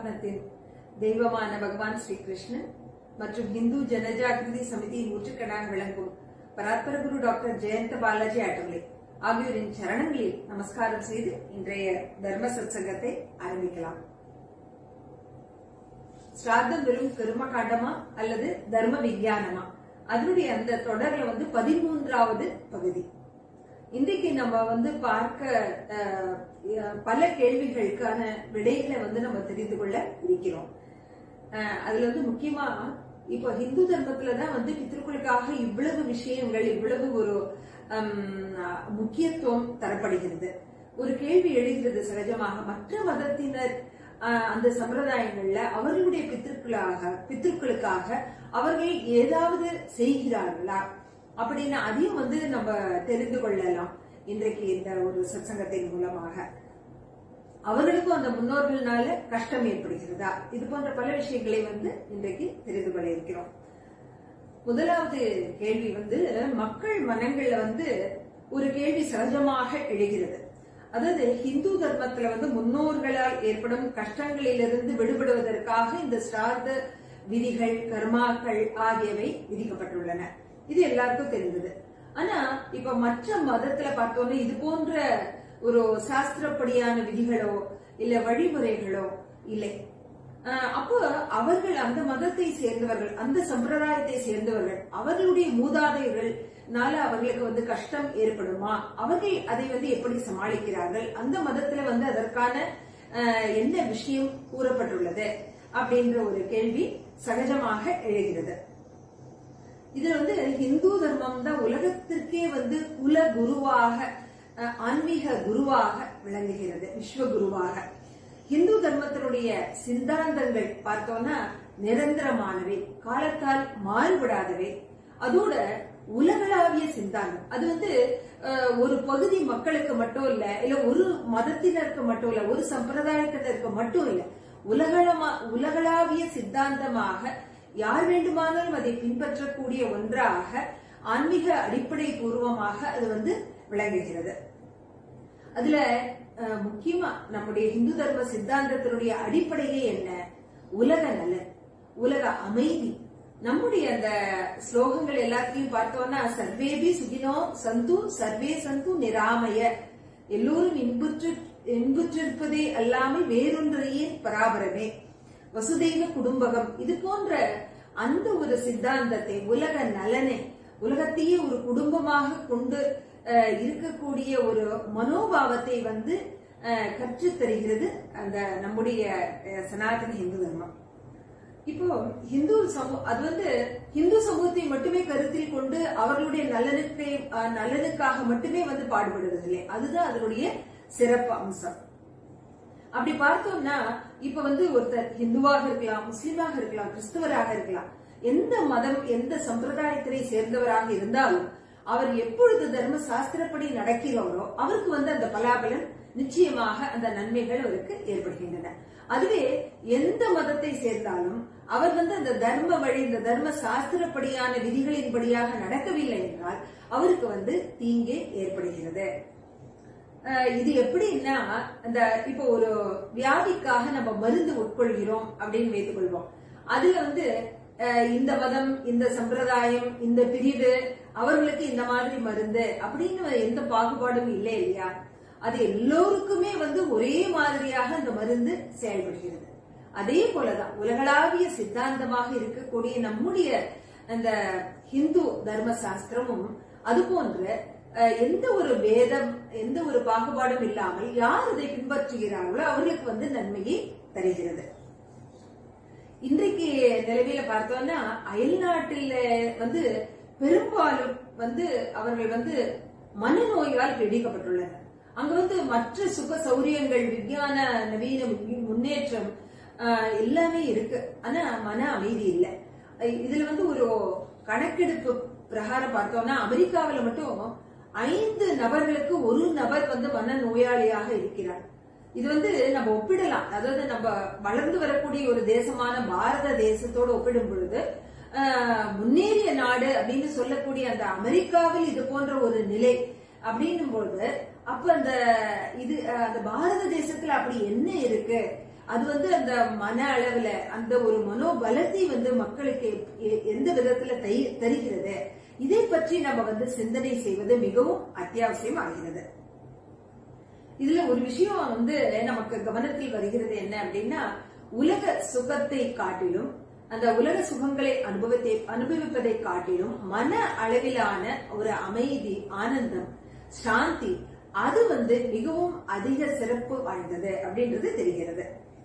தர்மத்தின் தெய்வமான பகவான் ஸ்ரீ கிருஷ்ணன் மற்றும் இந்து ஜனஜாகிருதி சமிதியின் ஊற்றுக்கணாக விளங்கும் பராத்பர குரு டாக்டர் ஜெயந்த பாலாஜி ஆட்டோலே ஆகியோரின் சரணங்களில் நமஸ்காரம் செய்து இன்றைய தர்ம சத்சங்கத்தை ஆரம்பிக்கலாம். ஸ்ராத்தம் வெறும் கர்ம காண்டமா அல்லது தர்ம விஞ்ஞானமா? அதனுடைய அந்த தொடர்ல 13வது பகுதி. இன்றைக்கு நம்ம பார்க்க பல கேள்விகளுக்கான விடைகளை நம்ம தெரிந்து கொள்ள இருக்கிறோம். அதுல முக்கியமா இப்ப ஹிந்து தர்மத்துலதான் பித்ருக்களுக்காக இவ்வளவு விஷயங்கள், இவ்வளவு ஒரு முக்கியத்துவம் தரப்படுகிறது. ஒரு கேள்வி எழுகிறது சகஜமாக, மற்ற மதத்தினர் அந்த சம்பிரதாயங்கள்ல அவர்களுடைய பித்ருக்களுக்காக அவர்கள் ஏதாவது செய்கிறார்களா அப்படின்னு அதையும் நம்ம தெரிந்து கொள்ளலாம் இன்றைக்கு இந்த ஒரு சத்சங்கத்தின் மூலமாக. அவர்களுக்கும் அந்த முன்னோர்களால கஷ்டம் ஏற்படுகிறதா, இது போன்ற பல விஷயங்களை இன்றைக்கு தெரிந்து கொள்ள இருக்கிறோம். முதலாவது கேள்வி மக்கள் மனங்கள்ல ஒரு கேள்வி சகஜமாக எழுகிறது. அதாவது ஹிந்து தர்மத்துல முன்னோர்களால் ஏற்படும் கஷ்டங்களிலிருந்து விடுபடுவதற்காக இந்த ஸ்ராத்த விதிகள், கர்மாக்கள் ஆகியவை விதிக்கப்பட்டுள்ளன. இது எல்லாருக்கும் தெரிந்தது. ஆனா இப்ப மற்ற மதத்துல பார்த்தோம்னா இது போன்ற ஒரு சாஸ்திரப்படியான விதிகளோ இல்ல வழிமுறைகளோ இல்லை. அப்போ அவர்கள் அந்த மதத்தை சேர்ந்தவர்கள், அந்த சம்பிரதாயத்தை சேர்ந்தவர்கள், அவர்களுடைய மூதாதையர்கள்னால அவர்களுக்கு கஷ்டம் ஏற்படுமா, அவர்கள் அதை எப்படி சமாளிக்கிறார்கள், அந்த மதத்துல அதற்கான என்ன விஷயம் கூறப்பட்டுள்ளது அப்படின்ற ஒரு கேள்வி சகஜமாக எழுகிறது. இதுல ஹிந்து தர்மம் தான் உலகத்திற்கே குல குருவாக, ஆன்மீக குருவாக விளங்குகிறது, விஸ்வகுருவாக. ஹிந்து தர்மத்தினுடைய சித்தாந்தங்கள் பார்த்தோம்னா நிரந்தரமானவை, காலத்தால் மாறுபடாதவை. அதோட உலகளாவிய சித்தாந்தம். அது ஒரு பகுதி மக்களுக்கு மட்டும் இல்ல ஒரு மதத்தினருக்கு மட்டும் இல்ல, ஒரு சம்பிரதாயத்தினருக்கு மட்டும் இல்ல, உலகளாவிய சித்தாந்தமாக யார் வேண்டுமானாலும் அதை பின்பற்றக்கூடிய ஒன்றாக, ஆன்மீக அடிப்படை பூர்வமாக அது விளங்குகிறது. அதுல முக்கியமா நம்முடைய ஹிந்து தர்ம சித்தாந்தத்தினுடைய அடிப்படையே என்ன? உலக நலன், உலக அமைதி. நம்முடைய அந்த ஸ்லோகங்கள் எல்லாத்தையும் பார்த்தோம்னா, சர்வேபி சுகினோ சந்து சர்வே சந்து நிராமய, எல்லோரும் இன்புற்றிருப்பதே அல்லாமல் வேறொன்றையே பராபரமே, வசுதெய்வ குடும்பகம், இது போன்ற அந்த ஒரு சித்தாந்தத்தை, உலக நலனை, உலகத்தையே ஒரு குடும்பமாக கொண்டு இருக்கக்கூடிய ஒரு மனோபாவத்தை கற்றுத் தருகிறது அந்த நம்முடைய சனாதன ஹிந்து தர்மம். இப்போ ஹிந்து சமூகத்தை மட்டுமே கருத்தில் கொண்டு அவர்களுடைய நலனுக்காக மட்டுமே பாடுபடுவதில்லை. அதுதான் அதனுடைய சிறப்பு அம்சம். அப்படி பார்த்தோம்னா இப்ப ஒருத்தர் ஹிந்துவாக இருக்கலாம், முஸ்லீமாக இருக்கலாம், கிறிஸ்தவராக இருக்கலாம், எந்த மதம் எந்த சம்பிரதாயத்தினை சேர்ந்தவராக இருந்தாலும் அவர் எப்பொழுது தர்ம சாஸ்திரப்படி நடக்கிறாரோ அவருக்கு அந்த பலாபலன் நிச்சயமாக, அந்த நன்மைகள் அவருக்கு ஏற்படுகின்றன. அதுவே எந்த மதத்தை சேர்ந்தாலும் அவர் அந்த தர்ம வழி, இந்த தர்ம சாஸ்திரப்படியான விதிகளின்படியாக நடக்கவில்லை என்றால் அவருக்கு தீங்கே ஏற்படுகிறது. இது எப்படின்னா, அந்த இப்போ ஒரு வியாதிக்காக நம்ம மருந்து உட்கொள்கிறோம் அப்படின்னு வைத்துக் கொள்வோம். அதுல இந்த மதம், இந்த சம்பிரதாயம், இந்த பிரிவு, அவர்களுக்கு இந்த மாதிரி மருந்து அப்படின்னு எந்த பாகுபாடும் இல்லை இல்லையா? அது எல்லோருக்குமே ஒரே மாதிரியாக அந்த மருந்து செயல்படுகிறது. அதே போலதான் உலகளாவிய சித்தாந்தமாக இருக்கக்கூடிய நம்முடைய அந்த ஹிந்து தர்ம சாஸ்திரமும் அது போன்ற எந்த ஒரு வேதம், எந்த ஒரு பாகுபாடும் இல்லாமல் யார் அதை பின்பற்றுகிறார்களோ அவர்களுக்கு நன்மையை தருகிறது. இன்றைக்கு நிலவில பார்த்தோம்னா அயல்நாட்டில பெரும்பாலும் அவர்கள் மனநோயால் பீடிக்கப்பட்டுள்ளனர். அங்க மற்ற சுக சௌரியங்கள், விஞ்ஞான நவீன முன்னேற்றம் எல்லாமே இருக்கு, ஆனா மன அமைதி இல்லை. இதுல ஒரு கணக்கெடுப்பு பிரகாரம் பார்த்தோம்னா அமெரிக்காவில மட்டும் 5 நபர்களுக்கு ஒரு நபர் மன நோயாளியாக இருக்கிறார். இது நம்ம ஒப்பிடலாம். அதாவது நம்ம வளர்ந்து வரக்கூடிய ஒரு தேசமான பாரத தேசத்தோடு ஒப்பிடும் பொழுது முன்னேறிய நாடு அப்படின்னு சொல்லக்கூடிய அந்த அமெரிக்காவில் இது போன்ற ஒரு நிலை அப்படின்னும் பொழுது, அப்ப அந்த பாரத தேசத்துல அப்படி என்ன இருக்கு அது வந்து அந்த மன அளவுல அந்த ஒரு மனோபலத்தை வந்து மக்களுக்கு எந்த விதத்துல தருகிறது, இதை பற்றி நம்ம வந்து சிந்தனை செய்வது மிகவும் அத்தியாவசியம் ஆகிறது. இதுல ஒரு விஷயம் வந்து நமக்கு கவனத்தில் வருகிறது என்ன அப்படின்னா, உலக சுகத்தை காட்டிலும் அந்த உலக சுகங்களை அனுபவிப்பதை காட்டிலும் மன அளவிலான ஒரு அமைதி, ஆனந்தம், சாந்தி அது வந்து மிகவும் அதிக சிறப்பு வாய்ந்தது அப்படின்றது தெரிகிறது.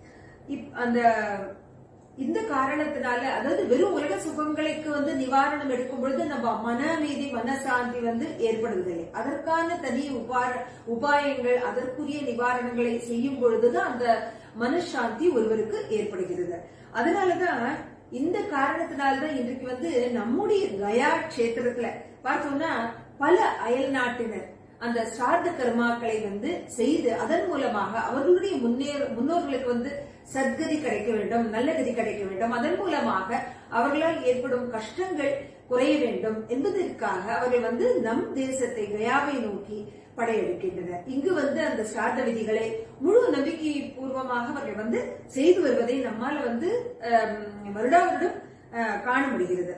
இந்த காரணத்தினால, அதாவது வெறும் உலக சுகங்களுக்கு வந்து நிவாரணம் எடுக்கும் பொழுது நம்ம மன அமைதி, மனசாந்தி வந்து ஏற்படுவதில்லை. அதற்கான தனி உபாயங்கள், அதற்குரிய நிவாரணங்களை செய்யும் பொழுதுதான் அந்த மனசாந்தி ஒருவருக்கு ஏற்படுகிறது. அதனாலதான் இந்த காரணத்தினால்தான் இன்றைக்கு வந்து நம்முடைய கயா கஷேத்திரத்துல பார்த்தோம்னா பல அயல் நாட்டினர் அந்த ஸ்ராத்த கர்மாக்களை வந்து செய்து அதன் மூலமாக அவர்களுடைய முன்னோர்களுக்கு வந்து சத்கதி கிடைக்க வேண்டும், நல்ல கதி கிடைக்க வேண்டும், அதன் மூலமாக அவர்களால் ஏற்படும் கஷ்டங்கள் குறைய வேண்டும் என்பதற்காக அவர்கள் வந்து நம் தேசத்தை கயாவை நோக்கி படையெடுக்கின்றனர். இங்கு வந்து அந்த ஸ்ராத்த விதிகளை முழு நம்பிக்கை பூர்வமாக அவர்கள் வந்து செய்து வருவதை நம்மால வந்து வருடா வருடம் காண முடிகிறது.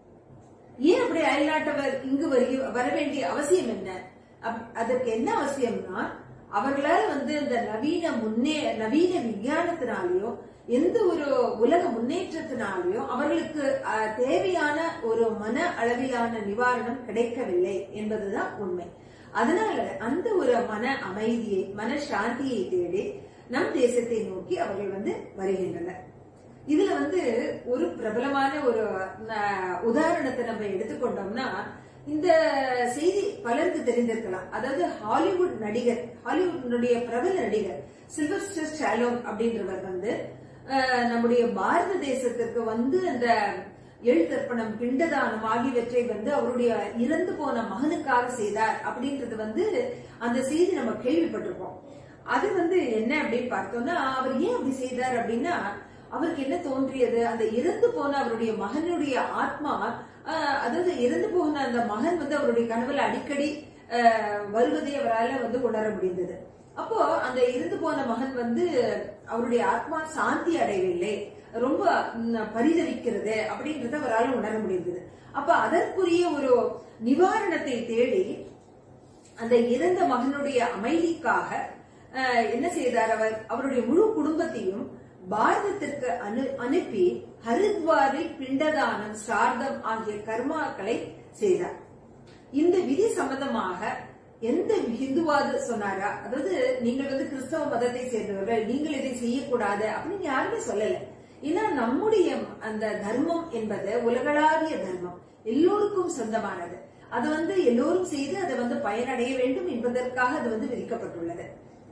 ஏன் அப்படி அயல்நாட்டவர் இங்கு வர வேண்டிய அவசியம் என்ன? அதற்கு என்ன அவசியம்னா, அவர்களால் வந்து இந்த நவீன விஞ்ஞானத்தினாலேயோ எந்த ஒரு உலக முன்னேற்றத்தினாலேயோ அவர்களுக்கு தேவையான ஒரு மன அளவிலான நிவாரணம் கிடைக்கவில்லை என்பதுதான் உண்மை. அதனால அந்த ஒரு மன அமைதியை, மன சாந்தியை தேடி நம் தேசத்தை நோக்கி அவர்கள் வந்து வருகின்றனர். இதுல வந்து ஒரு பிரபலமான ஒரு உதாரணத்தை நம்ம எடுத்துக்கொண்டோம்னா, இந்த செய்தி பலருக்கு தெரிந்திருக்கலாம். அதாவது ஹாலிவுட்னுடைய பிரபல நடிகர் சில்வஸ்டர் ஸ்டாலோன் அப்படின்றவர் வந்து நம்முடைய பாரத தேசத்திற்கு வந்து அந்த எழுத்தர்ப்பணம், பிண்டதானம் ஆகியவற்றை வந்து அவருடைய இறந்து போன மகனுக்காக செய்தார் அப்படின்றது வந்து அந்த செய்தி நம்ம கேள்விப்பட்டிருப்போம். அது வந்து என்ன அப்படின்னு பார்த்தோம்னா, அவர் ஏன் அப்படி செய்தார் அப்படின்னா, அவருக்கு என்ன தோன்றியது, அந்த இறந்து போன அவருடைய மகனுடைய ஆத்மா, அதாவது இறந்து போன அந்த மகன் வந்து அவருடைய கனவுல அடிக்கடி வருவதை அவரால் வந்து உணர முடிந்தது. அப்போ அந்த இறந்து போன மகன் வந்து அவருடைய ஆத்மா சாந்தி அடையவில்லை, ரொம்ப பரிதவிக்கிறது அப்படின்றத அவரால் உணர முடிந்தது. அப்ப அதற்குரிய ஒரு நிவாரணத்தை தேடி அந்த இறந்த மகனுடைய அமைதிக்காக என்ன செய்தார், அவருடைய முழு குடும்பத்தையும் பாரதத்திற்கு அனுப்பி ஹரித்வாரில் பிண்டதானம், சார்தம் ஆகிய கர்மாக்களை செய்தார். இந்த விதி சம்பந்தமாக எந்த ஹிந்துவாது சொன்னாரா, அதாவது நீங்கள் வந்து கிறிஸ்தவ மதத்தை சேர்ந்தவர்கள், நீங்கள் இதை செய்யக்கூடாது அப்படின்னு யாருமே சொல்லல. ஏன்னா நம்முடைய அந்த தர்மம் என்பது உலகளாவிய தர்மம், எல்லோருக்கும் சொந்தமானது. அது வந்து எல்லோரும் செய்து அதை வந்து பயனடைய வேண்டும் என்பதற்காக அது வந்து விதிக்கப்பட்டுள்ளது.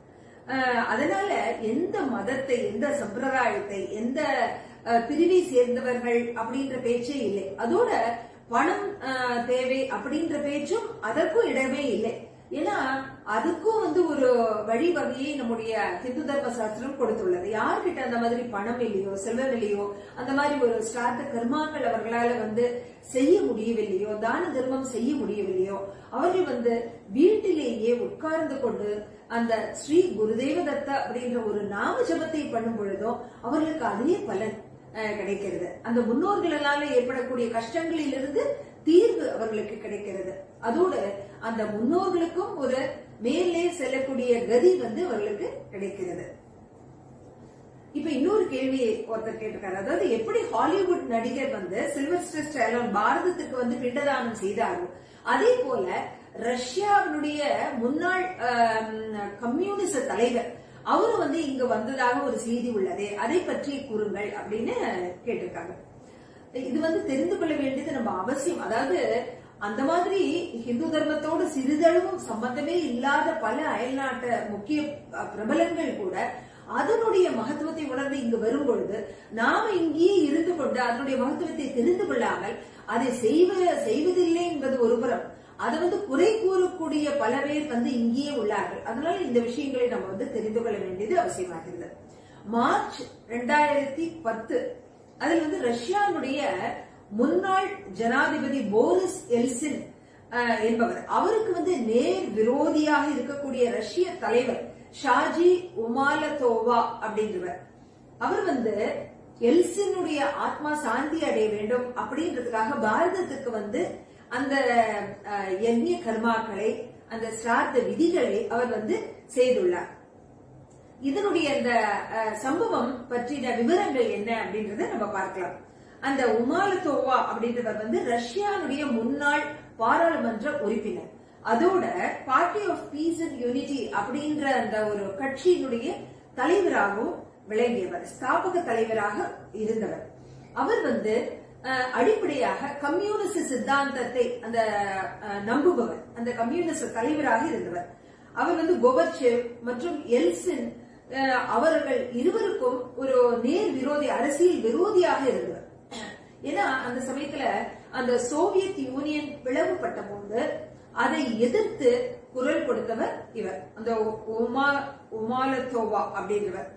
அதனால எந்த மதத்தை, எந்த சம்பிரதாயத்தை, எந்த பிரிவை சேர்ந்தவர்கள் அப்படின்ற பேச்சே இல்லை. அதோட பணம் தேவை அப்படின்ற பேச்சும் அதற்கும் இடமே இல்லை. ஏன்னா அதுக்கும் வந்து ஒரு வழிவகையை நம்முடைய ஹிந்து தர்ம சாஸ்திரம் கொடுத்துள்ளது. யார்கிட்ட அந்த மாதிரி பணம் இல்லையோ, செல்வம் இல்லையோ, அந்த மாதிரி ஒரு ஸ்ராத்த கர்மாக்கள் அவர்களால வந்து செய்ய முடியவில்லையோ, தான தர்மம் செய்ய முடியவில்லையோ, அவர்கள் வந்து வீட்டிலேயே உட்கார்ந்து கொண்டு அந்த ஸ்ரீ குருதேவதத்த அப்படின்ற ஒரு நாம ஜபத்தை பண்ணும் பொழுதோ அவர்களுக்கு அதே பலன் கிடைக்கிறது. அந்த முன்னோர்களால ஏற்படக்கூடிய கஷ்டங்களிலிருந்து தீர்வு அவர்களுக்கு கிடைக்கிறது. அதோடு அந்த முன்னோர்களுக்கும் ஒரு மேலே செல்லக்கூடிய கதி வந்து அவர்களுக்கு கிடைக்கிறது. இப்ப இன்னொரு கேள்வி ஒருத்தர் கேட்டிருக்காரு, அதாவது எப்படி ஹாலிவுட் நடிகர் வந்து சில்வஸ்டர் ஸ்டாலோன் பாரதத்துக்கு வந்து பிண்டதானம் செய்தாரோ அதே போல ரஷ்யாவினுடைய முன்னாள் கம்யூனிச தலைவர் அவரு வந்து இங்க வந்ததாக ஒரு செய்தி உள்ளதே, அதை பற்றி கூறுங்கள் அப்படின்னு கேட்டிருக்காங்க. இது வந்து தெரிந்து கொள்ள வேண்டியது நம்ம அவசியம். அதாவது அந்த மாதிரி ஹிந்து தர்மத்தோடு சிறிதளவும் சம்பந்தமே இல்லாத பல அயல்நாட்டு முக்கிய பிரபலங்கள் கூட அதனுடைய மகத்துவத்தை உணர்ந்து இங்கு வரும் பொழுது நாம இங்கேயே இருந்து கொண்டு அதனுடைய மகத்துவத்தை தெரிந்து கொள்ளாமல் அதை செய்வதில்லை என்பது ஒரு புறம், அதை வந்து குறை கூறக்கூடிய பல பேர் வந்து இங்கேயே உள்ளார்கள். அதனால இந்த விஷயங்களை நம்ம வந்து தெரிந்து கொள்ள வேண்டியது அவசியமாகிறது. மார்ச் 2010 அதில் வந்து ரஷ்யாவுடைய முன்னாள் ஜனாதிபதி போரிஸ் எல்சின் என்பவர், அவருக்கு வந்து நேர் விரோதியாக இருக்கக்கூடிய ரஷ்ய தலைவர் ஷாஜி உமாலதோவா அப்படின்றவர், அவர் வந்து எல்சினுடைய ஆத்மா சாந்தி அடைய வேண்டும் அப்படின்றதுக்காக பாரதத்துக்கு வந்து அந்த யஜ்ஞ கர்மாக்களை, அந்த சிரார்த்த விதிகளை அவர் வந்து செய்துள்ளார். இதனுடைய அந்த சம்பவம் பற்றின விவரங்கள் என்ன அப்படின்றத நம்ம பார்க்கலாம். அந்த உமாலத்தோவா அப்படின்றவர் வந்து ரஷ்யாவுடைய முன்னாள் பாராளுமன்ற உறுப்பினர். அதோட party of peace and unity அப்படின்ற அந்த ஒரு கட்சியினுடைய தலைவராகவும் விளங்கியவர், ஸ்தாபக தலைவராக இருந்தவர். அவர் வந்து அடிப்படையாக கம்யூனிஸ்ட் சித்தாந்தத்தை அந்த நம்புபவர், அந்த கம்யூனிஸ்ட் தலைவராக இருந்தவர். அவர் வந்து கோபர்ச்சேவ் மற்றும் எல்சின் அவர்கள் இருவருக்கும் ஒரு நேர் விரோதி, அரசியல் விரோதியாக இருந்தவர். ஏன்னா அந்த சமயத்துல அந்த சோவியத் யூனியன் பிளவுபட்ட போது அதை எதிர்த்து குரல் கொடுத்தவர் இவர், அந்த உமாலத்தோவா அப்படின்றவர்.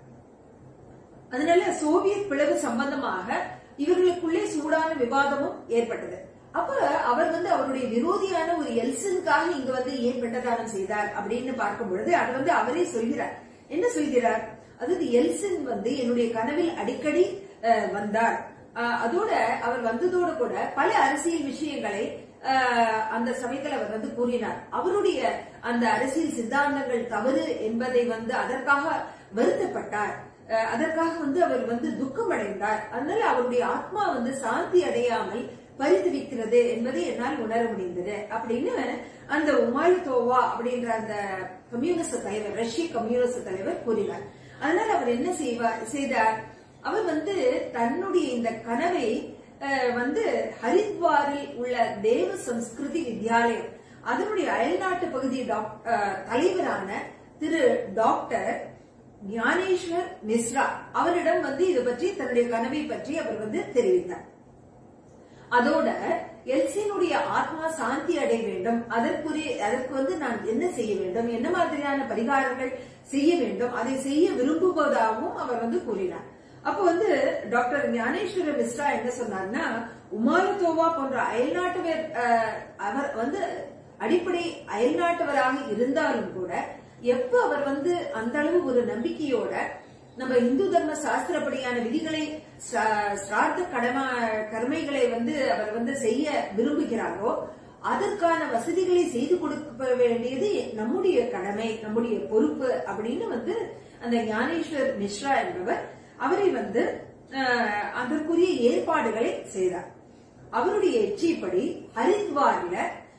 அதனால சோவியத் பிளவு சம்பந்தமாக இவர்களுக்குள்ளே சூடான விவாதமும் ஏற்பட்டது. அப்ப அவர் வந்து அவருடைய விரோதியான ஒரு எல்சினுக்காக இங்க வந்து ஏன் பிண்டதானம் செய்தார் அப்படின்னு பார்க்கும் பொழுது அது வந்து அவரே சொல்கிறார். என்ன சொல்கிறார்? அதாவது எல்சின் வந்து என்னுடைய கனவில் அடிக்கடி வந்தார். அதோட அவர் வந்ததோட கூட பல அரசியல் விஷயங்களை அந்த சமயத்தில் அவர் வந்து கூறினார். அவருடைய அந்த அரசியல் சித்தாந்தங்கள் தவறு என்பதை வந்து அதற்காக வருத்தப்பட்டார். அதற்காக வந்து அவர் வந்து துக்கம் அடைந்தார். அதனால அவருடைய ஆத்மா வந்து சாந்தி அடையாமல் பரிதவிக்கிறது என்பதை என்னால் உணர முடிந்தது அப்படின்னு அந்த உமாலத்தோவா அப்படின்ற அந்த கம்யூனிஸ்ட் தலைவர், ரஷ்ய கம்யூனிஸ்ட் தலைவர் கூறினார். அதனால அவர் என்ன செய்தார்? அவர் வந்து தன்னுடைய இந்த கனவை வந்து ஹரித்வாரில் உள்ள தேவ சம்ஸ்கிருதி வித்யாலயம் அதனுடைய அயல்நாட்டு பகுதி தலைவரான திரு டாக்டர் ஞானேஸ்வர் மிஸ்ரா அவரிடம் வந்து இது பற்றி தன்னுடைய கனவை பற்றி அவர் வந்து தெரிவித்தார். அதோட எல்சினுடைய ஆத்மா சாந்தி அடைய வேண்டும், அதற்கு வந்து நான் என்ன செய்ய வேண்டும், என்ன மாதிரியான பரிகாரங்கள் செய்ய வேண்டும், அதை செய்ய விரும்புவதாகவும் அவர் வந்து கூறினார். அப்ப வந்து டாக்டர் ஞானேஸ்வர மிஸ்ரா என்ன சொன்னார்னா, உமாலத்தோவா போன்ற அயல்நாட்டவர் அவர் வந்து அடிப்படை அயல்நாட்டவராக இருந்தாலும் கூட எப்ப அவர் வந்து அந்த அளவு ஒரு நம்பிக்கையோட நம்ம இந்து தர்ம சாஸ்திரப்படியான விதிகளை, சிரார்த்த கர்மைகளை வந்து அவர் வந்து செய்ய விரும்புகிறாரோ அதற்கான வசதிகளை செய்து கொடுக்க வேண்டியது நம்முடைய கடமை, நம்முடைய பொறுப்பு அப்படின்னு வந்து அந்த ஞானேஸ்வர் மிஸ்ரா என்பவர் அவரை வந்து அதற்குரிய ஏற்பாடுகளை செய்தார். அவருடைய எச்சிப்படி ஹரித்வார்ல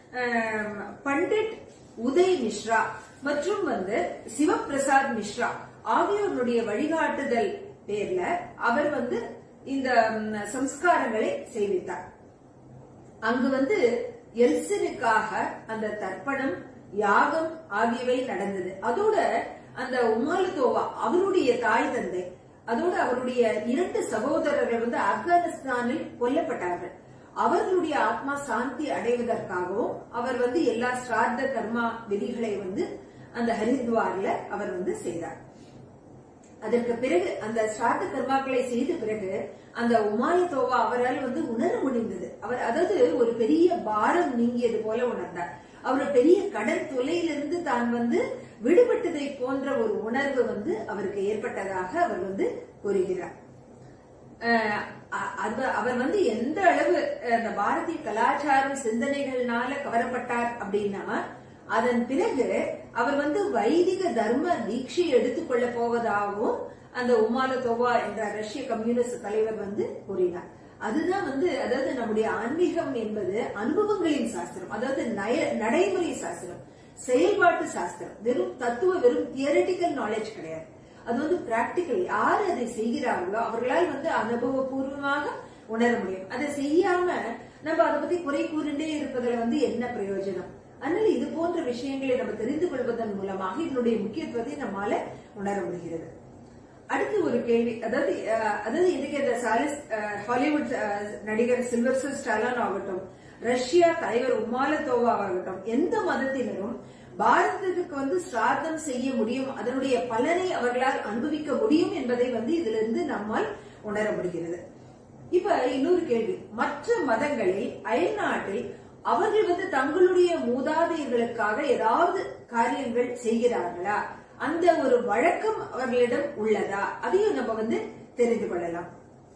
பண்டிட் உதய் மிஸ்ரா மற்றும் வந்து சிவபிரசாத் மிஸ்ரா ஆகியோருடைய வழிகாட்டுதல் பேர்ல அவர் வந்து இந்த சம்ஸ்காரங்களை செய்வித்தார். அங்கு வந்து எல்சினுக்காக அந்த தர்ப்பணம், யாகம் ஆகியவை நடந்தது. அதோட அந்த உமாலத்தோவா அவருடைய தாய் தந்தை, அதோடு அவருடைய 2 சகோதரர்கள் வந்து ஆப்கானிஸ்தானில் கொல்லப்பட்டார்கள். அவர்களுடைய ஆத்மா சாந்தி அடைவதற்காகவும் அவர் வந்து எல்லா சிரார்த்த கர்மா விதிகளை வந்து அந்த ஹரித்வார்ல அவர் வந்து செய்தார். அதற்கு பிறகு அந்த சிரார்த்த கர்மாக்களை செய்த பிறகு அந்த உமாலத்தோவா அவரால் வந்து உணர முடிந்தது. அவர் அதாவது ஒரு பெரிய பாரம் நீங்கியது போல உணர்ந்தார். அவர் பெரிய கடல் தொலையிலிருந்து தான் வந்து விடுபட்டதை போன்ற ஒரு உணர்வு வந்து அவருக்கு ஏற்பட்டதாக அவர் வந்து கூறுகிறார். அவர் வந்து எந்த அளவு அந்த பாரதிய கலாச்சாரம் சிந்தனைகள்னால கவரப்பட்டார் அப்படின்னா, அதன் பிறகு அவர் வந்து வைதிக தர்ம தீட்சை எடுத்துக்கொள்ள போவதாகவும் அந்த உமாலத்தோவா என்ற ரஷ்ய கம்யூனிஸ்ட் தலைவர் வந்து கூறினார். அதுதான் வந்து அதாவது நம்முடைய ஆன்மீகம் என்பது அனுபவங்களின் சாஸ்திரம், அதாவது நடைமுறை சாஸ்திரம், செயல்பாட்டு சாஸ்திரம். வெறும் தத்துவ, வெறும் தியரிட்டிக்கல் நாலேஜ் கிடையாது. அது வந்து பிராக்டிக்கல். யார் அதை செய்கிறார்களோ அவர்களால் வந்து அனுபவபூர்வமாக உணர முடியும். அதை செய்யாம நம்ம அதை பத்தி குறை கூறிண்டே இருப்பதில் வந்து என்ன பிரயோஜனம்? அதனால இது போன்ற விஷயங்களை நம்ம தெரிந்து கொள்வதன் மூலமாக இதனுடைய முக்கியத்துவத்தை நம்மால உணர முடிகிறது. அடுத்து ஒரு கேள்வி, அதாவது இன்னைக்கு இந்த ஹாலிவுட் நடிகர் சில்வஸ்டர் ஸ்டாலோன் ஆகட்டும், ரஷ்யா தலைவர் உமாலத்தோவா ஆகட்டும், எந்த மதத்தினரும் பாரதத்துக்கு வந்து சிரார்த்தம் செய்ய முடியும், அதனுடைய பலனை அவர்களால் அனுபவிக்க முடியும் என்பதை வந்து இதுல இருந்து நம்மால் உணர முடிகிறது. இப்ப இன்னொரு கேள்வி, மற்ற மதங்களில் அயல்நாட்டில் அவர்கள் வந்து தங்களுடைய மூதாதையர்களுக்காக ஏதாவது காரியங்கள் செய்கிறார்களா? அந்த ஒரு வழக்கம் அவர்களிடம் உள்ளதா? அதையும் நம்ம வந்து தெரிந்து கொள்ளலாம்.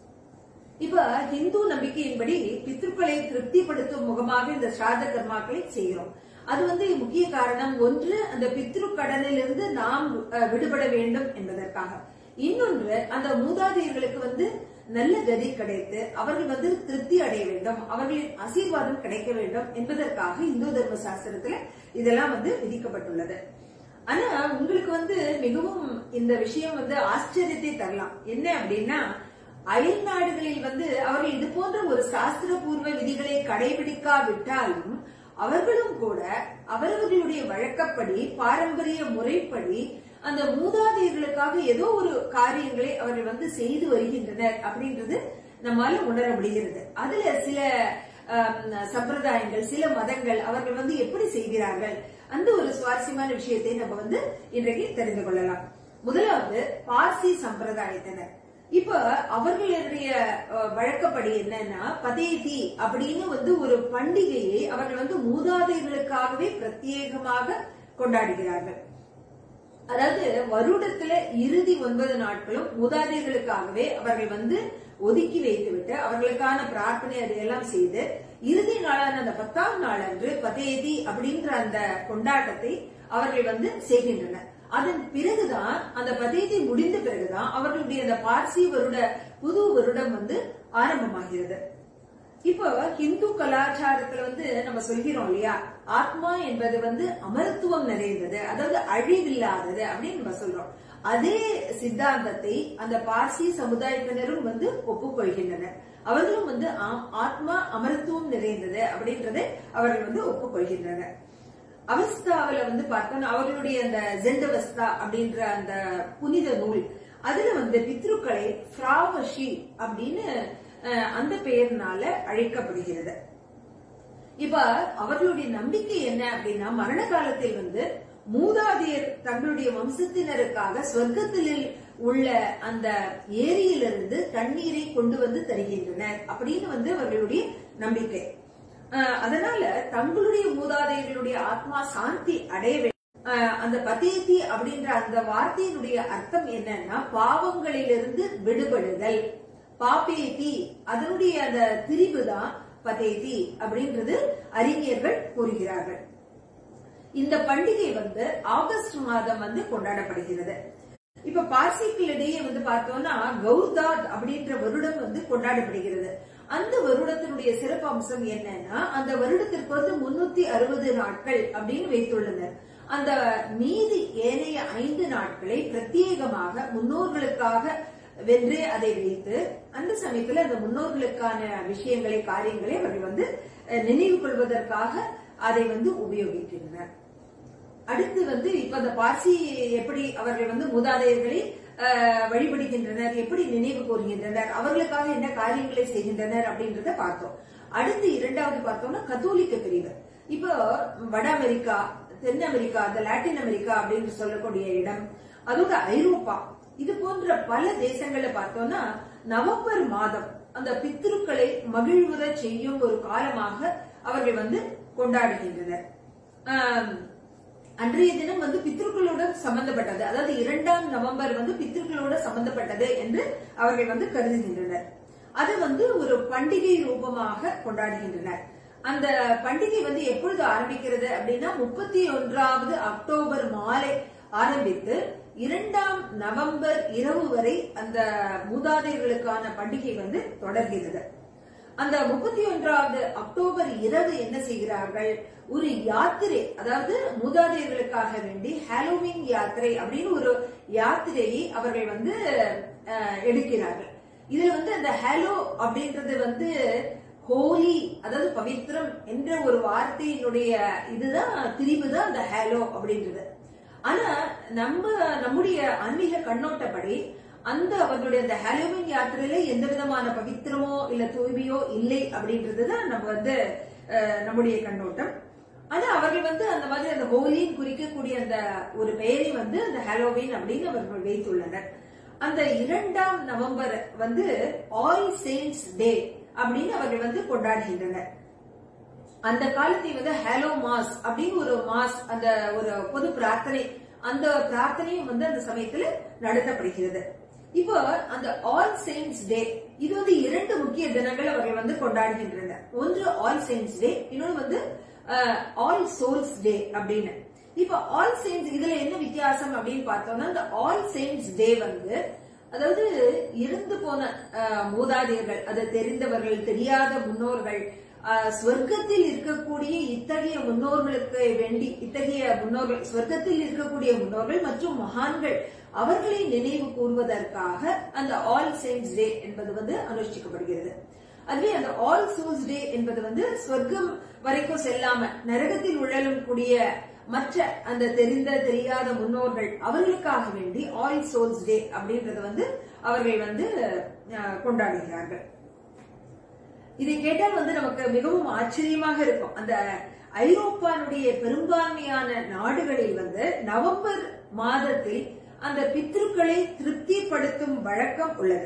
இப்ப ஹிந்து நம்பிக்கையின்படி பித்ருக்களை திருப்திப்படுத்தும் முகமாக இந்த ஸ்ராத்த கர்மாக்களை செய்கிறோம். அது முக்கிய காரணம், ஒன்று அந்த பித்ரு கடனிலிருந்து நாம் விடுபட வேண்டும் என்பதற்காக, இன்னொன்று அந்த மூதாதையர்களுக்கு நல்ல கதி கிடைத்து அவர்கள் திருப்தி அடைய வேண்டும், அவர்களின் ஆசீர்வாதம் கிடைக்க வேண்டும் என்பதற்காக இந்து தர்ம சாஸ்திரத்துல இதெல்லாம் விதிக்கப்பட்டுள்ளது. ஆனா உங்களுக்கு மிகவும் இந்த விஷயம் ஆச்சரியத்தை தரலாம். என்ன அப்படின்னா, அயல் நாடுகளில் அவர்கள் இது போன்ற ஒரு சாஸ்திரபூர்வ விதிகளை கடைபிடிக்காவிட்டாலும் அவர்களும் கூட அவர்களுடைய வழக்கப்படி பாரம்பரிய முறைப்படி அந்த மூதாதையர்களுக்காக ஏதோ ஒரு காரியங்களை அவர்கள் செய்து வருகின்றனர் அப்படின்றது நம்மால உணர முடிகிறது. அதுல சில சம்பிரதாயங்கள், சில மதங்கள் அவர்கள் எப்படி செய்கிறார்கள், அந்த ஒரு சுவாரஸ்யமான விஷயத்தை நம்ம இன்றைக்கு தெரிந்து கொள்ளலாம். முதலாவது பார்சி சம்பிரதாயத்தினர். இப்ப அவர்களுடைய வழக்கப்படி என்னன்னா, பதேதி அப்படின்னு ஒரு பண்டிகையை அவர்கள் மூதாதையர்களுக்காகவே பிரத்யேகமாக கொண்டாடுகிறார்கள். அதாவது வருடத்துல இறுதி 9 நாட்களும் மூதாதையர்களுக்காகவே அவர்கள் ஒதுக்கி வைத்துவிட்டு அவர்களுக்கான பிரார்த்தனை அதையெல்லாம் செய்து இறுதி நாளான அந்த 10ஆம் நாள் அன்று பதேதி அப்படின்ற அந்த கொண்டாட்டத்தை அவர்கள் செய்கின்றனர். அதன் பிறகுதான், அந்த பதேதி முடிந்த பிறகுதான் அவர்களுடைய அந்த பார்சி வருட புது வருடம் ஆரம்பமாகிறது. இப்போ ஹிந்து கலாச்சாரத்துல நம்ம சொல்கிறோம் இல்லையா, ஆத்மா என்பது அமரத்துவம் நிறைந்தது, அதாவது அழிவில்லாதது அப்படின்னு நம்ம சொல்றோம். அதே சித்தாந்தத்தை அந்த பார்சி சமுதாயத்தினரும் ஒப்புக்கொள்கின்றனர். அவர்களும் ஆத்மா அமரத்துவம் நிறைந்தது அப்படின்றதை அவர்கள் ஒப்புக்கொள்கின்றனர். அவஸ்தாவில பார்த்தோம்னா அவர்களுடைய அந்த ஜெண்டவஸ்தா அப்படின்ற அந்த புனித நூல், அதுல பித்ருக்களை ஃப்ராவஷி அப்படின்னு அந்த பெயர்னால அழைக்கப்படுகிறது. இப்ப அவர்களுடைய நம்பிக்கை என்ன அப்படின்னா, மரண காலத்தில் மூதாதையர் தங்களுடைய வம்சத்தினருக்காக சொர்க்கத்தில் உள்ள அந்த ஏரியிலிருந்து தண்ணீரை கொண்டு தருகின்றனர் அப்படின்னு அவர்களுடைய நம்பிக்கை. அதனால தங்களுடைய மூதாதையர்களுடைய ஆத்மா சாந்தி அடைய வேண்டும். அந்த பதேதி அப்படின்ற அந்த வார்த்தையினுடைய அர்த்தம் என்னன்னா, பாவங்களிலிருந்து விடுபடுதல். பாபேதி, அதனுடைய அந்த திரிபு தான் பதேதி அப்படின்றது அறிஞர்கள் கூறுகிறார்கள். இந்த பண்டிகை ஆகஸ்ட் மாதம் கொண்டாடப்படுகிறது. இப்ப பார்சிகளிடையே பார்த்தோம்னா கௌர்தாத் அப்படின்ற வருடம் கொண்டாடப்படுகிறது. அந்த வருடத்தினுடைய சிறப்பு அம்சம் என்னன்னா, அந்த வருடத்திற்கு 360 நாட்கள் அப்படின்னு வைத்துள்ளனர். அந்த மீதி ஏனைய 5 நாட்களை பிரத்யேகமாக முன்னோர்களுக்காக வென்று அதை வைத்து அந்த சமயத்துல அந்த முன்னோர்களுக்கான விஷயங்களை, காரியங்களை அவர்கள் நினைவு கொள்வதற்காக அதை உபயோகிக்கின்றனர். அடுத்து இப்ப அந்த பார்சி எப்படி அவர்கள் மூதாதையர்களை வழிபடுகின்றனர், எப்படி நினைவு கூறுகின்றனர், அவர்களுக்காக என்ன காரியங்களை செய்கின்றனர் அப்படின்றத பார்த்தோம். அடுத்து இரண்டாவது பார்த்தோம்னா கத்தோலிக்க பிரிவு. இப்போ வட அமெரிக்கா, தென் அமெரிக்கா, அந்த லாட்டின் அமெரிக்கா அப்படின்னு சொல்லக்கூடிய இடம், அதோட ஐரோப்பா, இது போன்ற பல தேசங்களை பார்த்தோம்னா நவம்பர் மாதம் அந்த பித்ருக்களை மகிழ்வுற செய்யும் ஒரு காலமாக அவர்கள் கொண்டாடுகின்றனர். அன்றைய தினம் பித்ருக்களோட சம்பந்தப்பட்டது, அதாவது 2ஆம் நவம்பர் பித்ருக்களோட சம்பந்தப்பட்டது என்று அவர்கள் கருதுகின்றனர். அது ஒரு பண்டிகை ரூபமாக கொண்டாடுகின்றனர். அந்த பண்டிகை எப்பொழுது ஆரம்பிக்கிறது அப்படின்னா 31வது அக்டோபர் மாலை ஆரம்பித்து 2ஆம் நவம்பர் இரவு வரை அந்த மூதாதையர்களுக்கான பண்டிகை தொடர்கிறது. அந்த 31வது அக்டோபர் இரவு என்ன செய்கிறார்கள், ஒரு யாத்திரை, அதாவது மூதாதையர்களுக்காக வேண்டி ஹாலோவின் யாத்திரை அப்படின்னு ஒரு யாத்திரையை அவர்கள் எடுக்கிறார்கள். இதுல அந்த ஹாலோ அப்படின்றது ஹோலி, அதாவது பவித்ரம் என்ற ஒரு வார்த்தையினுடைய இதுதான் திரிவுதான் அந்த ஹாலோ அப்படின்றது. ஆனா நம்முடைய ஆன்மீக கண்ணோட்டப்படி அந்த அவர்களுடைய அந்த ஹாலோவின் யாத்திரையில எந்த விதமான பவித்திரமோ இல்ல தூய்மையோ இல்லை அப்படின்றதுதான் நம்ம நம்முடைய கண்ணோட்டம். ஆனா அவர்கள் அந்த மாதிரி அந்த ஹோலின்னு குறிக்கக்கூடிய அந்த ஒரு பெயரை அந்த ஹாலோவின் அப்படின்னு அவர்கள் வைத்துள்ளனர். அந்த 2ஆம் நவம்பர் ஆல் செயின்ட்ஸ் டே அப்படின்னு அவர்கள் கொண்டாடுகின்றனர். அந்த காலத்தை ஹாலோ மாஸ் அப்படின்னு ஒரு மாஸ், அந்த ஒரு பொது பிரார்த்தனை, அந்த பிரார்த்தனையும் அந்த சமயத்துல நடத்தப்படுகிறது. இப்போ அந்த ஆல் செயின்ட்ஸ் டே இது வந்து 2 முக்கிய தினங்கள் அவர்கள் வந்து கொண்டாடுகின்றனர். ஒன்று ஆல் செயின்ட்ஸ் டே, இன்னொன்று வந்து ஆல் சோல்ஸ் டே அப்படின்னு. இப்ப ஆல் செயின்ட்ஸ் இதுல என்ன வித்தியாசம் அப்படின்னு பார்த்தோம்னா, இந்த ஆல் செயின்ட்ஸ் டே வந்து அதாவது இறந்து போன மூதாதையர்கள், அது தெரிந்தவர்கள் தெரியாத முன்னோர்கள், ஸ்வர்க்கத்தில் இருக்கக்கூடிய இத்தகைய முன்னோர்களுக்கு வேண்டி, இத்தகைய முன்னோர்கள் ஸ்வர்க்கத்தில் இருக்கக்கூடிய முன்னோர்கள் மற்றும் மகான்கள் அவர்களை நினைவு கூறுவதற்காக அந்த ஆல் செயின்ட்ஸ் டே என்பது வந்து அனுஷ்டிக்கப்படுகிறது. அதுவே அந்த ஆல் சோல்ஸ் டே என்பது வந்து ஸ்வர்க்கம் வரைக்கும் செல்லாம நரகத்தில் உழலும் கூடிய மற்ற அந்த தெரியாத முன்னோர்கள் அவர்களுக்காக வேண்டி ஆல் சோல்ஸ் டே அப்படின்றத வந்து அவர்கள் வந்து கொண்டாடுகிறார்கள். இதை கேட்டால் வந்து நமக்கு மிகவும் ஆச்சரியமாக இருக்கும். அந்த ஐரோப்பாவுடைய பெரும்பான்மையான நாடுகளில் வந்து நவம்பர் மாதத்தில் அந்த பித்ருக்களை திருப்திப்படுத்தும் வழக்கம் உள்ளது.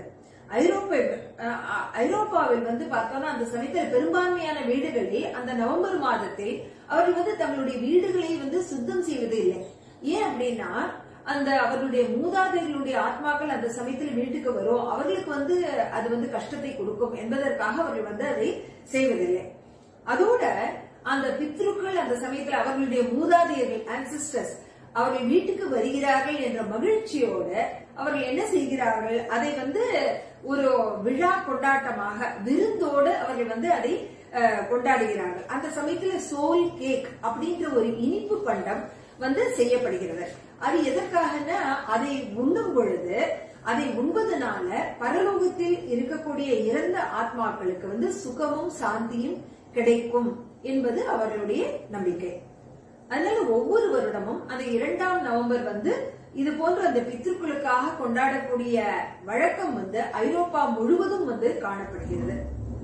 ஐரோப்பாவில் வந்து பார்த்தோம்னா அந்த சமயத்தில் பெரும்பான்மையான வீடுகளில் அந்த நவம்பர் மாதத்தில் அவர்கள் வந்து தங்களுடைய வீடுகளை வந்து சுத்தம் செய்வது இல்லை. ஏன் அப்படின்னா அந்த அவர்களுடைய மூதாதையர்களுடைய ஆத்மாக்கள் அந்த சமயத்தில் வீட்டுக்கு வரும், அவர்களுக்கு வந்து அது வந்து கஷ்டத்தை கொடுக்கும் என்பதற்காக அவர்கள் வந்து அதை செய்வதில்லை. அதோட அந்த பித்ருக்கள் அந்த சமயத்தில் அவர்களுடைய மூதாதையர்கள் ஆன்சிஸ்டர்ஸ் அவர்கள் வீட்டுக்கு வருகிறார்கள் என்ற மகிழ்ச்சியோட அவர்கள் என்ன செய்கிறார்கள், அதை வந்து ஒரு விழா கொண்டாட்டமாக விருந்தோடு அவர்கள் வந்து அதை கொண்டாடுகிறார்கள். அந்த சமயத்துல சோல் கேக் அப்படின்ற ஒரு இனிப்பு பண்டம் வந்து செய்யப்படுகிறது. அது எதற்காகனா அதை உண்ணும் பொழுது, அதை உண்பதனால பரலோகத்தில் இருக்கக்கூடிய இறந்த ஆத்மாக்களுக்கு வந்து சுகமும் சாந்தியும் கிடைக்கும் என்பது அவர்களுடைய நம்பிக்கை. அதனால ஒவ்வொரு வருடமும் அந்த 2ஆம் நவம்பர் வந்து இது போன்ற அந்த பித்ருக்களுக்காக கொண்டாடக்கூடிய வழக்கம் வந்து ஐரோப்பா முழுவதும் வந்து காணப்படுகிறது.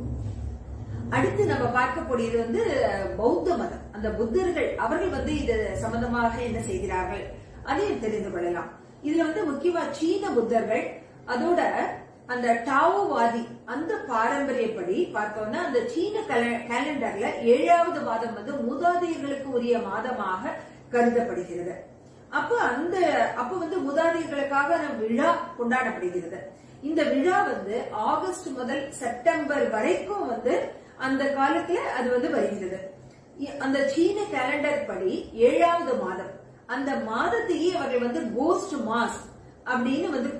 அடுத்து நம்ம பார்க்கக்கூடியது வந்து பௌத்த மதம். அந்த புத்தர்கள் அவர்கள் வந்து இது சம்பந்தமாக என்ன செய்கிறார்கள் அதையும் தெரிந்து கொள்ளலாம். இதுல வந்து முக்கியமா சீன புத்தர்கள், அதோட அந்த டாவோவாதி அந்த பாரம்பரியப்படி பார்த்தோம்னா அந்த சீன கேலண்டர்ல 7வது மாதம் வந்து மூதாதையர்களுக்கு உரிய மாதமாக கருதப்படுகிறது. அப்ப வந்து மூதாதையர்களுக்காக விழா கொண்டாடப்படுகிறது. இந்த விழா வந்து ஆகஸ்ட் முதல் செப்டம்பர் வரைக்கும் வந்து அந்த காலத்துல அது வந்து வருகிறது. அந்த சீன கேலண்டர் படி 7வது மாதம், அந்த மாதத்தையே அவர்கள் வந்து கோஸ்ட் மாஸ் அப்படின்னு வந்து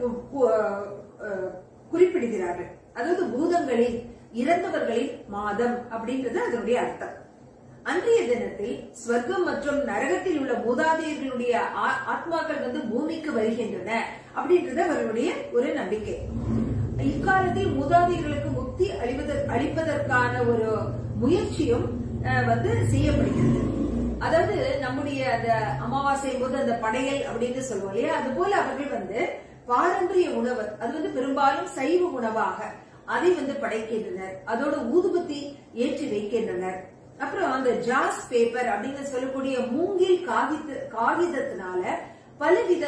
குறிப்பிடுகிறார்கள். அதாவது பூதங்களின் இறந்தவர்களின் மாதம் அப்படின்றது அதனுடைய அர்த்தம். அன்றைய தினத்தில் ஸ்வர்க்கம் மற்றும் நரகத்தில் உள்ள மூதாதையர்களுடைய ஆத்மாக்கள் வந்து பூமிக்கு வருகின்றன அப்படின்றது அவர்களுடைய ஒரு நம்பிக்கை. இக்காலத்தில் மூதாதையர்களுக்கு முக்தி அளிப்பதற்கான ஒரு முயற்சியும் வந்து செய்யப்படுகிறது. அதாவது நம்முடைய அந்த அமாவாசை போது அந்த படையல் அப்படின்னு சொல்லுவோம் இல்லையா, அது போல அவர்கள் வந்து பாரம்பரிய உணவு, அது வந்து பெரும்பாலும் சைவ உணவாக அதை வந்து படைக்கின்றனர். அதோட ஊதுபத்தி ஏற்றி வைக்கின்றனர். அப்புறம் அந்த ஜாஸ் பேப்பர் அப்படின்னு சொல்லக்கூடிய மூங்கில் காகிதத்தினால பலவித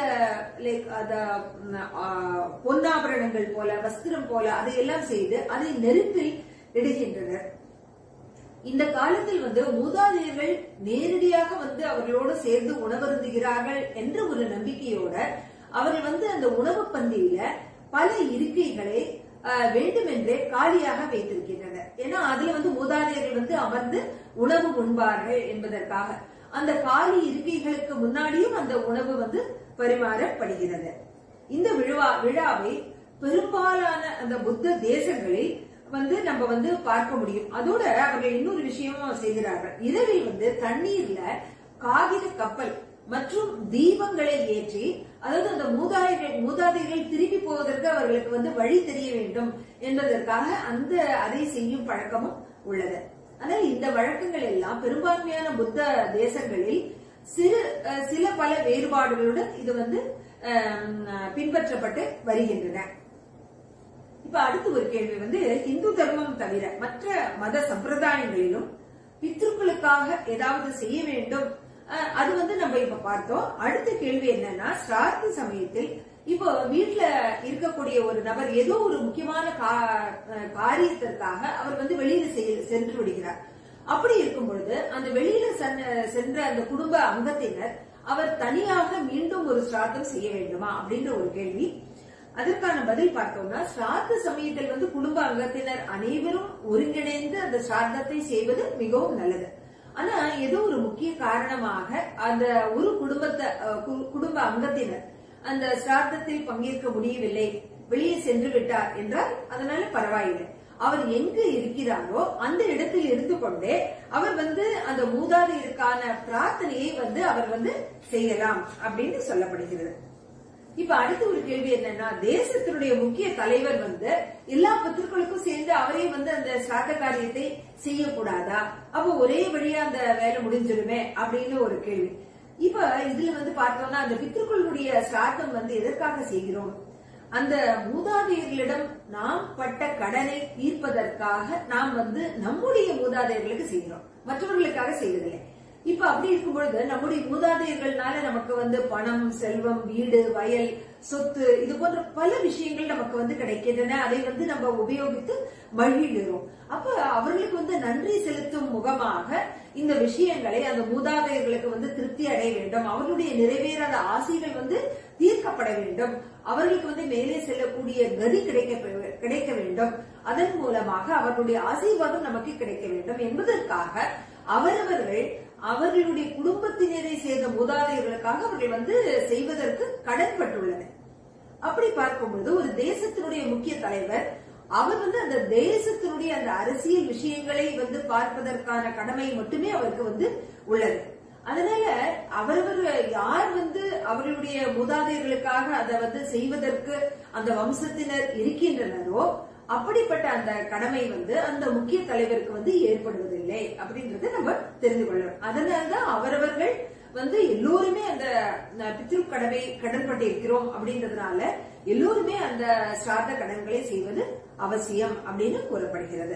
பொன்னாபரணங்கள் போல வஸ்திரம் போல அதையெல்லாம் செய்து அதை நெருப்பில் இடுகின்றனர். இந்த காலத்தில் வந்து மூதாதையர்கள் நேரடியாக வந்து அவர்களோடு சேர்ந்து உணவருந்துகிறார்கள் என்ற ஒரு நம்பிக்கையோட அவர்கள் வந்து அந்த உணவு பந்தியில பல இருக்கைகளை வேண்டுமென்றே காலியாக வைத்திருக்கின்றனர். ஏன்னா அதுல வந்து மூதாதையர்கள் வந்து அமர்ந்து உணவு உண்பார்கள் என்பதற்காக அந்த காலி இருக்கைகளுக்கு முன்னாடியும் அந்த உணவு வந்து பரிமாறப்படுகிறது. இந்த விழாவை பெரும்பாலான அந்த புத்த தேசங்களில் வந்து நம்ம வந்து பார்க்க முடியும். அதோட அவர்கள் இன்னொரு விஷயமும் செய்கிறார்கள். இரவில் வந்து தண்ணீர்ல காகித கப்பல் மற்றும் தீபங்களை ஏற்றி, அதாவது அந்த மூதாதையர்கள் திரும்பி போவதற்கு அவர்களுக்கு வந்து வழி தெரிய வேண்டும் என்பதற்காக அதை செய்யும் பழக்கமும் உள்ளது. ஆனால் இந்த வழக்கங்கள் எல்லாம் பெரும்பான்மையான புத்த தேசங்களில் சில பல வேறுபாடுகளுடன் இது வந்து பின்பற்றப்பட்டு வருகின்றன. இப்ப அடுத்து ஒரு கேள்வி வந்து, இந்து தர்மம் தவிர மற்ற மத சம்பிரதாயங்களிலும் பித்ருக்களுக்காக ஏதாவது செய்ய வேண்டும், அது வந்து நம்ம இப்ப பார்த்தோம். அடுத்த கேள்வி என்னன்னா, ஸ்ரார்த்த சமயத்தில் இப்போ வீட்டுல இருக்கக்கூடிய ஒரு நபர் ஏதோ ஒரு முக்கியமான காரியத்திற்காக அவர் வந்து வெளியில சென்று விடுகிறார். அப்படி இருக்கும் பொழுது அந்த வெளியில சென்ற அந்த குடும்ப அங்கத்தினர் அவர் தனியாக மீண்டும் ஒரு ஸ்ரார்த்தம் செய்ய வேண்டுமா அப்படின்ற ஒரு கேள்வி. அதற்கான பதில் பார்த்தோம்னா, ஸ்ராத்த சமயத்தில் வந்து குடும்ப அங்கத்தினர் அனைவரும் ஒருங்கிணைந்து அந்த ஸ்ராத்தத்தை செய்வது மிகவும் நல்லது. ஆனா ஏதோ ஒரு முக்கிய காரணமாக அந்த ஒரு குடும்ப அங்கத்தினர் அந்த ஸ்ராத்தத்தில் பங்கேற்க முடியவில்லை, வெளியே சென்று விட்டார் என்றால் அதனால பரவாயில்லை. அவர் எங்கு இருக்கிறாரோ அந்த இடத்தில் இருந்து கொண்டே அவர் வந்து அந்த மூதாதையருக்கான பிரார்த்தனையை வந்து அவர் வந்து செய்யலாம் அப்படின்னு சொல்லப்படுகிறது. இப்ப அடுத்த ஒரு கேள்வி என்னன்னா, தேசத்தினுடைய முக்கிய தலைவர் வந்து எல்லா பித்ருக்களுக்கும் சேர்ந்து அவரே வந்து அந்த ஸ்ராத்த காரியத்தை செய்யக்கூடாதா? அப்போ ஒரே வழியா அந்த வேலை முடிஞ்சிருமே அப்படின்னு ஒரு கேள்வி. இப்ப இதுல வந்து பார்த்தோம்னா, அந்த பித்ருக்களுடைய ஸ்ராத்தம் வந்து எதற்காக செய்கிறோம்? அந்த மூதாதையர்களிடம் நாம் பட்ட கடனை தீர்ப்பதற்காக நாம் வந்து நம்முடைய மூதாதையர்களுக்கு செய்கிறோம், மற்றவர்களுக்காக செய்வதில்லை. இப்ப அப்படி இருக்கும் பொழுது நம்முடைய மூதாதையர்கள்னால நமக்கு வந்து பணம், செல்வம், வீடு, வயல், சொத்து, இது போன்ற பல விஷயங்கள் நமக்கு வந்து கிடைக்கின்றன. அதை வந்து நம்ம உபயோகித்து மகிழ்கிறோம். அப்ப அவர்களுக்கு வந்து நன்றி செலுத்தும் முகமாக இந்த விஷயங்களை அந்த மூதாதையர்களுக்கு வந்து திருப்தி அடைய வேண்டும், அவர்களுடைய நிறைவேறாத ஆசைகள் வந்து தீர்க்கப்பட வேண்டும், அவர்களுக்கு வந்து மேலே செல்லக்கூடிய கதி கிடைக்க வேண்டும், அதன் மூலமாக அவர்களுடைய ஆசீர்வாதம் நமக்கு கிடைக்க வேண்டும் என்பதற்காக அவரவர்கள் அவர்களுடைய குடும்பத்தினரை சேர்ந்த மூதாதையர்களுக்காக அவர்கள் வந்து செய்வதற்கு கடன்பட்டுள்ளனர். அப்படி பார்க்கும்போது ஒரு தேசத்தினுடைய முக்கிய தலைவர் அவர் வந்து அந்த தேசத்தினுடைய அந்த அரசியல் விஷயங்களை வந்து பார்ப்பதற்கான கடமை மட்டுமே அவருக்கு வந்து உள்ளது. அதனால அவரவர் யார் வந்து அவர்களுடைய மூதாதையர்களுக்காக அதை வந்து செய்வதற்கு அந்த வம்சத்தினர் இருக்கின்றனரோ அப்படிப்பட்ட அந்த கடமை வந்து அந்த முக்கிய தலைவருக்கு வந்து ஏற்படுவதில்லை அப்படின்றத நம்ம தெரிந்து கொள்ளணும். அதனால்தான் அவரவர்கள் வந்து எல்லோருமே அந்த பித்ரு கடன்பட்டு இருக்கிறோம் அப்படின்றதுனால எல்லோருமே அந்த ஸ்ராத்த கடன்களை செய்வது அவசியம் அப்படின்னு கூறப்படுகிறது.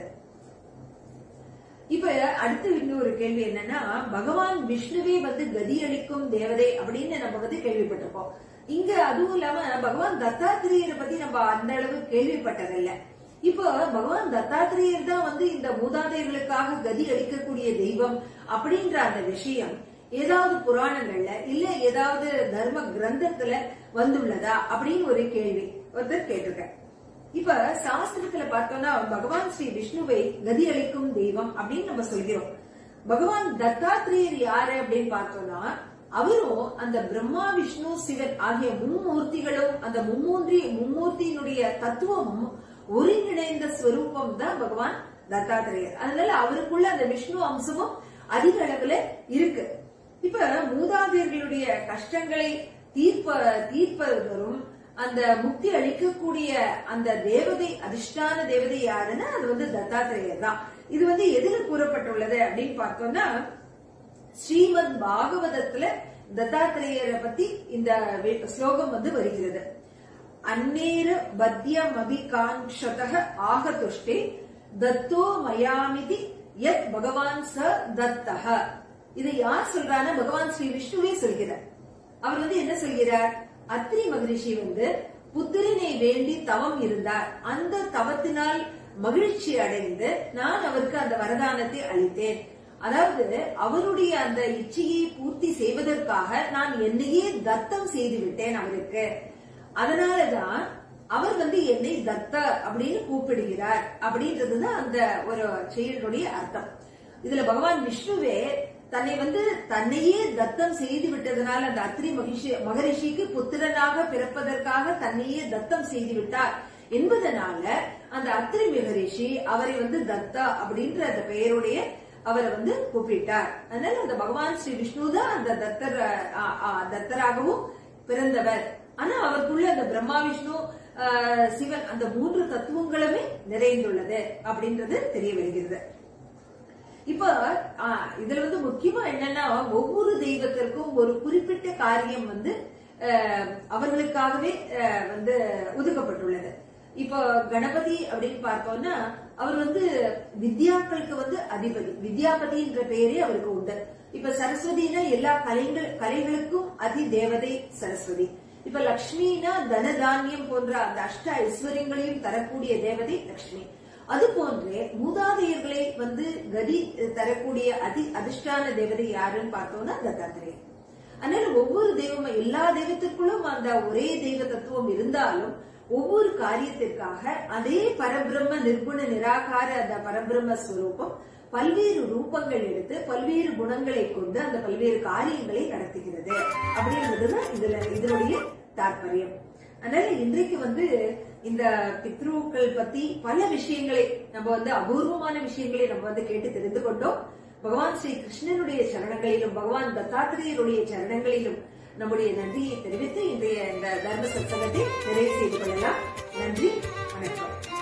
இப்ப அடுத்த இன்னொரு கேள்வி என்னன்னா, பகவான் விஷ்ணுவே வந்து கதி அளிக்கும் தேவதை அப்படின்னு நம்ம வந்து கேள்விப்பட்டிருப்போம். இங்க அதுவும் இல்லாம பகவான் தத்தாத்திரேயரை பத்தி நம்ம அந்த அளவு கேள்விப்பட்டதில்லை. இப்போ பகவான் தத்தாத்திரேயர் தான் வந்து இந்த மூதாதையர்களுக்காக கதி அளிக்கக்கூடிய தெய்வம் அப்படின்ற அந்த விஷயம் ஏதாவது புராணங்கள்ல இல்ல ஏதாவது தர்ம கிரந்தத்துல வந்துள்ளதா அப்படின்னு ஒரு கேள்வி ஒருத்தர் கேட்டிருக்க. இப்ப சாஸ்திரத்துல பார்த்தோம்னா பகவான் ஸ்ரீ விஷ்ணுவை கதி அளிக்கும் தெய்வம் அப்படின்னு நம்ம சொல்கிறோம். பகவான் தத்தாத்திரேயர் யாரு அப்படின்னு பார்த்தோம்னா அவரும் அந்த பிரம்மா, விஷ்ணு, சிவன் ஆகிய மும்மூர்த்திகளும் அந்த மும்மூர்த்தியினுடைய தத்துவமும் ஒருங்கிணைந்த ஸ்வரூபம் தான் பகவான் தத்தாத்திரேயர். அதனால அவருக்குள்ள அந்த விஷ்ணு அம்சமும் அதிக அளவுல இருக்கு. இப்ப மூதாதையர்களுடைய கஷ்டங்களை தீர்ப்பவரும் அந்த முக்தி அளிக்கக்கூடிய அந்த தேவதை, அதிஷ்டான தேவதை யாருன்னா அது வந்து தத்தாத்திரேயர் தான். இது வந்து எதுல கூறப்பட்டுள்ளது அப்படின்னு பார்த்தோம்னா, ஸ்ரீமத் பாகவதத்துல தத்தாத்திரேயரை பத்தி இந்த ஸ்லோகம் வந்து வருகிறது. அன்னேர பத்யமபிகாங்ஷதஹ ஆகதுஷ்டே தத்தோ மயாமிதி யத் பகவான் ச தத்தஹ. இதை யார் சொல்றான்னா பகவான் ஸ்ரீ விஷ்ணுவே சொல்கிறார். அவர் வந்து என்ன சொல்கிறார்? அத்ரி மகரிஷி வந்து புத்திரனை வேண்டி தவம் இருந்தார், அந்த தவத்தினால் மகிழ்ச்சி அடைந்து நான் அவருக்கு அந்த வரதானத்தை அளித்தேன். அதாவது அவருடைய அந்த இச்சையை பூர்த்தி செய்வதற்காக நான் என்னையே தத்தம் செய்து விட்டேன் அவருக்கு. அதனாலதான் அவர் வந்து என்னை தத்த அப்படின்னு கூப்பிடுகிறார் அப்படின்றதுதான் அந்த ஒரு செயலுடைய அர்த்தம். இதுல பகவான் விஷ்ணுவே தன்னை வந்து தன்னையே தத்தம் செய்து விட்டதனால அந்த அத்ரி மகரிஷிக்கு புத்திரனாக பிறப்பதற்காக தன்னையே தத்தம் செய்து விட்டார் என்பதனால அந்த அத்ரி மகரிஷி அவரை வந்து தத்தா அப்படின்ற அந்த பெயருடைய அவரை வந்து கூப்பிட்டார். அதனால அந்த பகவான் ஸ்ரீ விஷ்ணு தான் அந்த தத்தராகவும் பிறந்தவர். ஆனா அவருக்குள்ள அந்த பிரம்மா, விஷ்ணு, சிவன் அந்த மூன்று தத்துவங்களுமே நிறைந்துள்ளது அப்படின்றது தெரிய வருகிறது. இப்ப இதுல வந்து முக்கியமா என்னன்னா, ஒவ்வொரு தெய்வத்திற்கும் ஒரு குறிப்பிட்ட காரியம் வந்து அவர்களுக்காகவே வந்து ஒதுக்கப்பட்டுள்ளது. இப்போ கணபதி அப்படின்னு பார்த்தோம்னா அவர் வந்து வித்யாக்களுக்கு வந்து அதிபதி, வித்யாபதின்ற பெயரே அவருக்கு உண்டு. இப்ப சரஸ்வதினா எல்லா கலைகளுக்கும் அதி தேவதை சரஸ்வதி. இப்ப லக்ஷ்மினா தனதானியம் போன்ற அந்த அஷ்ட ஐஸ்வர்யங்களையும் தரக்கூடிய தேவதை லக்ஷ்மி. அது போன்றே மூதாதையர்களை வந்து கதி தரக்கூடிய அதிஷ்டான தேவதை யாருன்னு பார்த்தோம்னா தத்தாத்திரேயர். அதனால ஒவ்வொரு தெய்வமும் எல்லா தெய்வத்திற்குள்ளும் அந்த ஒரே தெய்வ தத்துவம் இருந்தாலும் ஒவ்வொரு காரியத்திற்காக அதே பரபிரம்ம நிர்குண நிராகார அந்த பரபிரம்ம ஸ்வரூபம் பல்வேறு ரூபங்கள் எடுத்து பல்வேறு குணங்களை கொண்டு அந்த பல்வேறு காரியங்களை நடத்துகிறது அப்படின்றதுதான் இதனுடைய தாற்பயம். அதனால இன்றைக்கு வந்து இந்த பித்ருக்கள் பத்தி பல விஷயங்களை நம்ம அபூர்வமான விஷயங்களை நம்ம கேட்டு தெரிந்து கொண்டோம். பகவான் ஸ்ரீ கிருஷ்ணனுடைய சரணங்களிலும் பகவான் தத்தாத்திரேயருடைய சரணங்களிலும் நம்முடைய நன்றியை தெரிவித்து இன்றைய இந்த தர்ம சத்சங்கத்தை நிறைவு செய்து கொள்ளலாம். நன்றி, வணக்கம்.